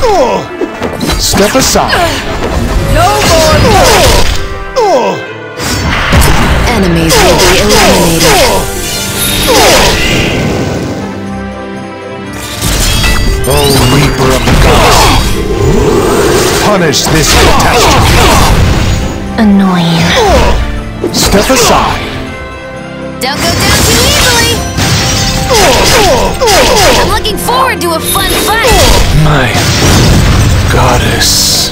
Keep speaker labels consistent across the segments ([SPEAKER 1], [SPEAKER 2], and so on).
[SPEAKER 1] Step aside.
[SPEAKER 2] No more.
[SPEAKER 3] Enemies will be eliminated.
[SPEAKER 1] Oh, Reaper of the Gods, punish this catastrophe.
[SPEAKER 3] Annoying.
[SPEAKER 1] Step aside.
[SPEAKER 3] Don't go down too easily! I'm looking forward to a fun fight!
[SPEAKER 1] My goddess.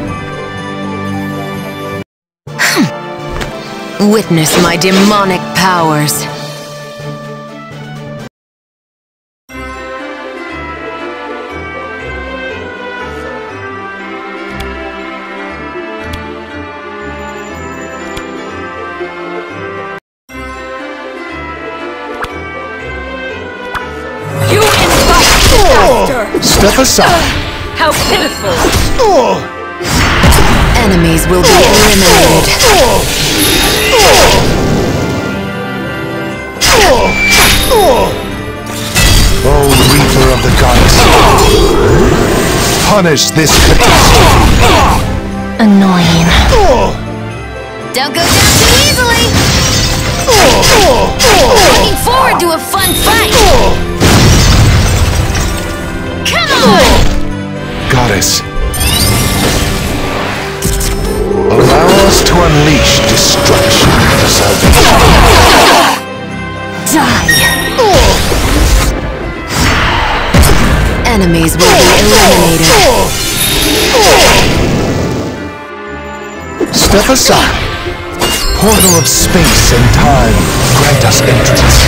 [SPEAKER 3] Witness my demonic powers.
[SPEAKER 2] You invite disaster!
[SPEAKER 1] Step aside.
[SPEAKER 2] How pitiful!
[SPEAKER 3] Enemies will be eliminated.
[SPEAKER 1] Oh, Reaper of the Gods, punish this catastrophe.
[SPEAKER 3] Annoying. Don't go down too easily! Looking forward to a fun fight! Come on!
[SPEAKER 1] Goddess, allow us to unleash destruction for salvation.
[SPEAKER 3] Die! Enemies will be eliminated.
[SPEAKER 1] Step aside. Portal of space and time, grant us entrance.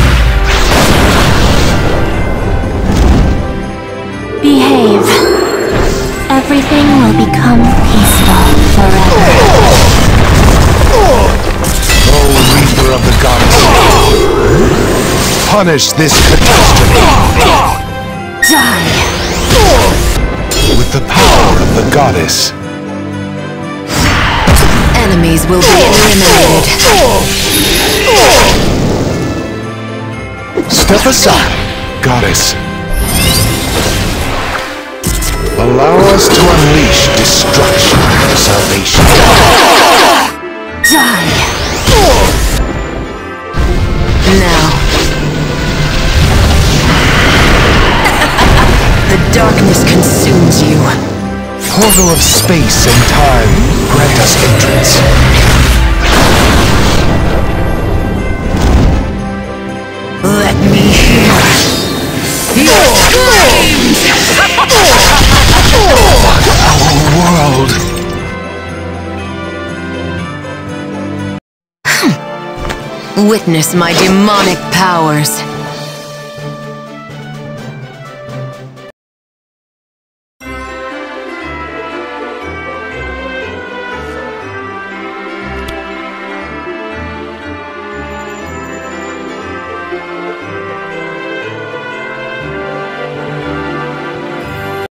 [SPEAKER 4] Behave. Everything will become peaceful forever.
[SPEAKER 1] Oh, Reaper of the Gods, punish this catastrophe.
[SPEAKER 3] Die!
[SPEAKER 1] With the power of the Goddess.
[SPEAKER 3] Enemies will be eliminated.
[SPEAKER 1] Step aside, Goddess. Allow us to unleash destruction for salvation.
[SPEAKER 3] Die! Now. The darkness consumes you.
[SPEAKER 1] Portal of space and time, grant us entrance.
[SPEAKER 3] Let me hear your screams!
[SPEAKER 1] Our world!
[SPEAKER 3] Witness my demonic powers.